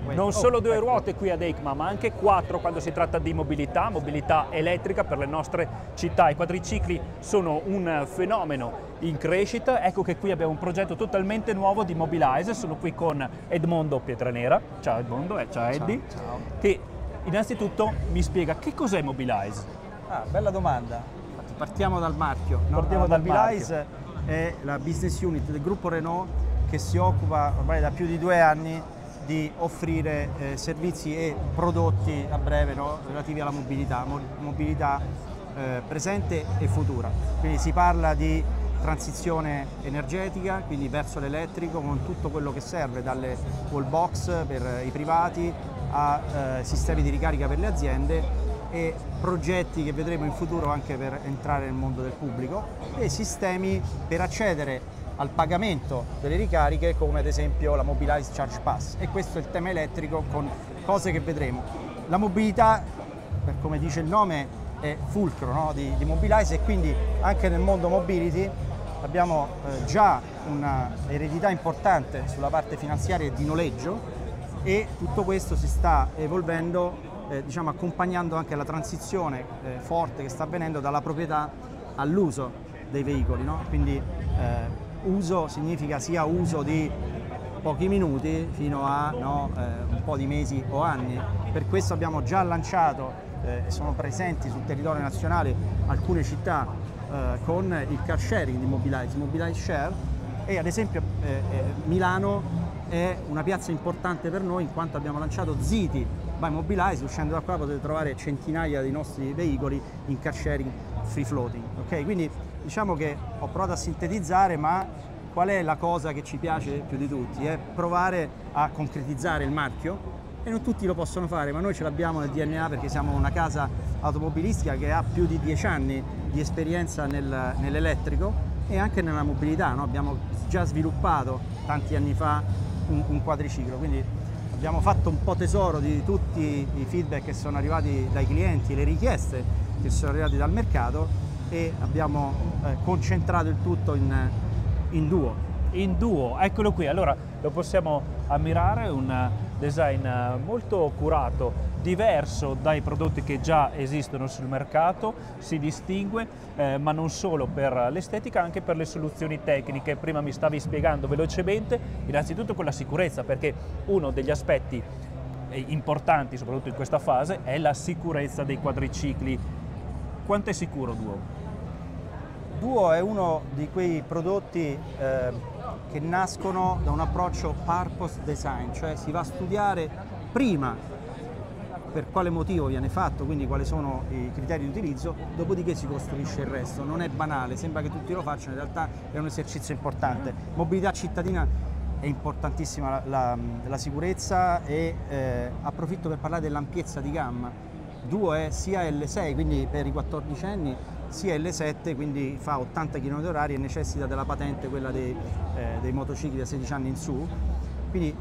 Non solo 2 ruote qui ad EICMA, ma anche 4 quando si tratta di mobilità, mobilità elettrica per le nostre città. I quadricicli sono un fenomeno in crescita. Ecco che qui abbiamo un progetto totalmente nuovo di Mobilize. Sono qui con Edmondo Pietranera. Ciao Edmondo, ciao Eddie. Ciao. Che innanzitutto mi spiega che cos'è Mobilize. Bella domanda. Infatti partiamo dal marchio. Partiamo dal Mobilize è la business unit del gruppo Renault che si occupa ormai da più di 2 anni di offrire servizi e prodotti a breve, relativi alla mobilità presente e futura. Quindi si parla di transizione energetica, quindi verso l'elettrico, con tutto quello che serve, dalle wall box per i privati a sistemi di ricarica per le aziende e progetti che vedremo in futuro anche per entrare nel mondo del pubblico e sistemi per accedere al pagamento delle ricariche, come ad esempio la Mobilize Charge Pass. E questo è il tema elettrico, con cose che vedremo. La mobilità, per come dice il nome, è fulcro di Mobilize, e quindi anche nel mondo mobility abbiamo già una eredità importante sulla parte finanziaria e di noleggio, e tutto questo si sta evolvendo, diciamo, accompagnando anche la transizione forte che sta avvenendo dalla proprietà all'uso dei veicoli, quindi uso significa sia uso di pochi minuti fino a un po' di mesi o anni. Per questo abbiamo già lanciato, sono presenti sul territorio nazionale alcune città con il car sharing di Mobilize Share, e ad esempio Milano è una piazza importante per noi in quanto abbiamo lanciato Ziti by Mobilize. Uscendo da qua potete trovare centinaia dei nostri veicoli in car sharing free floating. Okay? Quindi diciamo che ho provato a sintetizzare, ma qual è la cosa che ci piace più di tutti? È provare a concretizzare il marchio, e non tutti lo possono fare, ma noi ce l'abbiamo nel DNA perché siamo una casa automobilistica che ha più di 10 anni di esperienza nell'elettrico e anche nella mobilità. Abbiamo già sviluppato tanti anni fa un quadriciclo, quindi abbiamo fatto un po' tesoro di tutti i feedback che sono arrivati dai clienti, le richieste che sono arrivate dal mercato, e abbiamo concentrato il tutto in duo. In duo, eccolo qui. Allora lo possiamo ammirare, un design molto curato, diverso dai prodotti che già esistono sul mercato, si distingue, ma non solo per l'estetica, anche per le soluzioni tecniche. Prima mi stavi spiegando velocemente, innanzitutto con la sicurezza, perché uno degli aspetti importanti, soprattutto in questa fase, è la sicurezza dei quadricicli. Quanto è sicuro Duo? Duo è uno di quei prodotti che nascono da un approccio purpose design, cioè si va a studiare prima per quale motivo viene fatto, quindi quali sono i criteri di utilizzo, dopodiché si costruisce il resto. Non è banale, sembra che tutti lo facciano, in realtà è un esercizio importante. Mobilità cittadina è importantissima la sicurezza, e approfitto per parlare dell'ampiezza di gamma. Duo è sia L6, quindi per i 14enni, sia L7, quindi fa 80 km/h e necessita della patente, quella dei motocicli da 16 anni in su. Quindi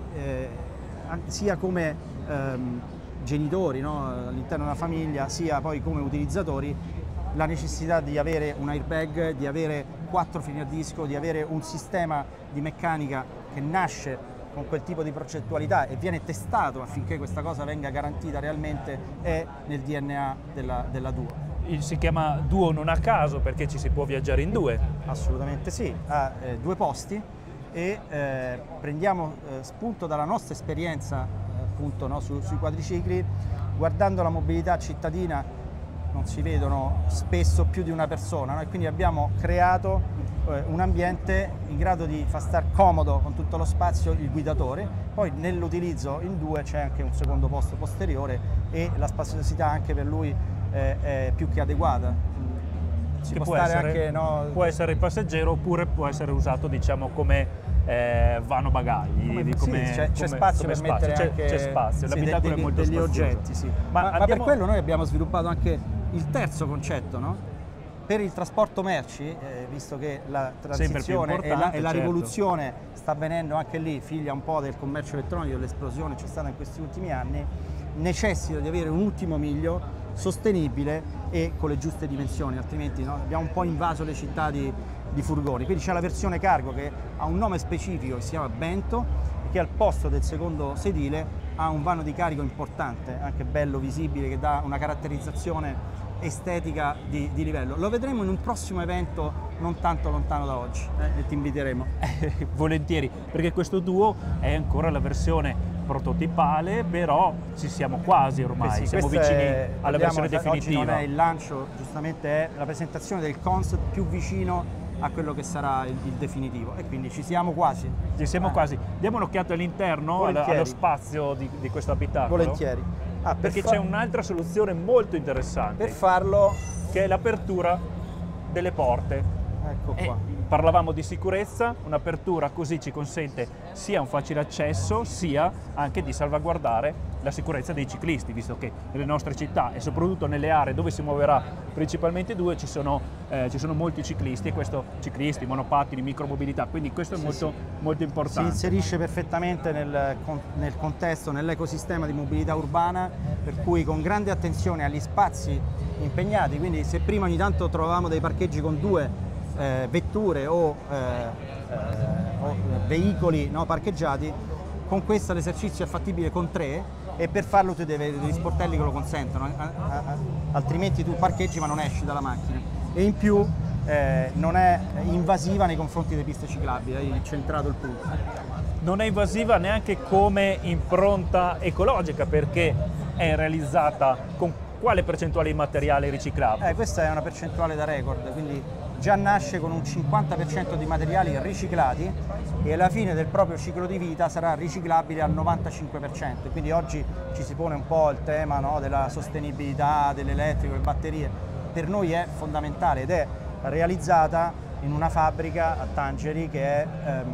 sia come genitori all'interno della famiglia, sia poi come utilizzatori, la necessità di avere un airbag, di avere 4 freni a disco, di avere un sistema di meccanica che nasce con quel tipo di progettualità e viene testato affinché questa cosa venga garantita realmente, è nel DNA della Duo. Si chiama Duo non a caso perché ci si può viaggiare in due. Assolutamente sì, ha 2 posti, e prendiamo spunto dalla nostra esperienza appunto sui quadricicli. Guardando la mobilità cittadina non si vedono spesso più di una persona, e quindi abbiamo creato un ambiente in grado di far star comodo con tutto lo spazio il guidatore. Poi nell'utilizzo in 2 c'è anche un secondo posto posteriore, e la spaziosità anche per lui è più che adeguata. Si può essere il passeggero, oppure può essere usato, diciamo, come vano bagagli. C'è spazio per mettere anche c'è spazio. L'abitacolo è molto degli spazioso. oggetti, sì. Ma per quello noi abbiamo sviluppato anche il terzo concetto, per il trasporto merci, visto che la transizione e la rivoluzione sta avvenendo anche lì, figlia un po' del commercio elettronico, dell'esplosione che c'è stata in questi ultimi anni, necessita di avere un ultimo miglio sostenibile e con le giuste dimensioni, altrimenti abbiamo un po' invaso le città di furgoni. Quindi c'è la versione cargo che ha un nome specifico che si chiama Bento, e che al posto del secondo sedile ha un vano di carico importante, anche bello, visibile, che dà una caratterizzazione estetica di livello. Lo vedremo in un prossimo evento non tanto lontano da oggi, e ti inviteremo. Volentieri, perché questo Duo è ancora la versione prototipale, però ci siamo quasi ormai, Sì, siamo vicini alla versione definitiva. Oggi non è il lancio, giustamente è la presentazione del concept più vicino a quello che sarà il definitivo, e quindi ci siamo quasi. Ci siamo quasi. Diamo un'occhiata all'interno, allo spazio di questo abitacolo. Volentieri. Perché c'è un'altra soluzione molto interessante. Per farlo, che è l'apertura delle porte. Ecco qua. Parlavamo di sicurezza, un'apertura così ci consente sia un facile accesso, sia anche di salvaguardare la sicurezza dei ciclisti, visto che nelle nostre città e soprattutto nelle aree dove si muoverà principalmente Duo ci sono molti ciclisti, e questo ciclisti, monopattini, micromobilità, quindi questo è molto importante. Si inserisce perfettamente nel contesto, nell'ecosistema di mobilità urbana, per cui con grande attenzione agli spazi impegnati, quindi se prima ogni tanto trovavamo dei parcheggi con 2 vetture o veicoli, no, parcheggiati, con questa l'esercizio è fattibile con 3, e per farlo tu devi avere degli sportelli che lo consentono, altrimenti tu parcheggi ma non esci dalla macchina, e in più non è invasiva nei confronti delle piste ciclabili, hai centrato il punto. Non è invasiva neanche come impronta ecologica, perché è realizzata con quale percentuale di materiale riciclato? Questa è una percentuale da record, quindi già nasce con un 50% di materiali riciclati, e alla fine del proprio ciclo di vita sarà riciclabile al 95%. Quindi oggi ci si pone un po' il tema, no, della sostenibilità, dell'elettrico, delle batterie. Per noi è fondamentale, ed è realizzata in una fabbrica a Tangeri che è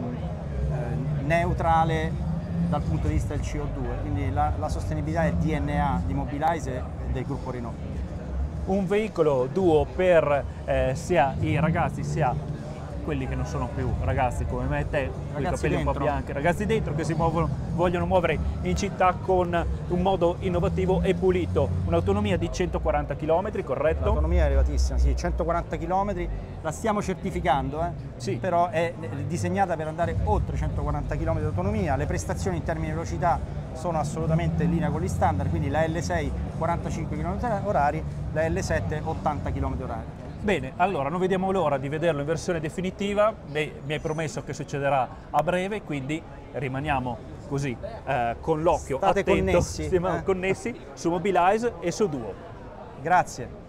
neutrale dal punto di vista del CO2, quindi la sostenibilità è DNA di Mobilize e del gruppo Renault. Un veicolo Duo per sia i ragazzi sia quelli che non sono più ragazzi come me e te, con i capelli un po' bianchi, ragazzi dentro che vogliono muovere in città con un modo innovativo e pulito. Un'autonomia di 140 km, corretto? L'autonomia è elevatissima, sì, 140 km, la stiamo certificando, sì. Però è disegnata per andare oltre 140 km di autonomia. Le prestazioni in termini di velocità sono assolutamente in linea con gli standard, quindi la L6 45 km/h, la L7 80 km/h. Bene, allora non vediamo l'ora di vederlo in versione definitiva. Mi hai promesso che succederà a breve, quindi rimaniamo così con l'occhio attento, connessi. connessi su Mobilize e su Duo. Grazie.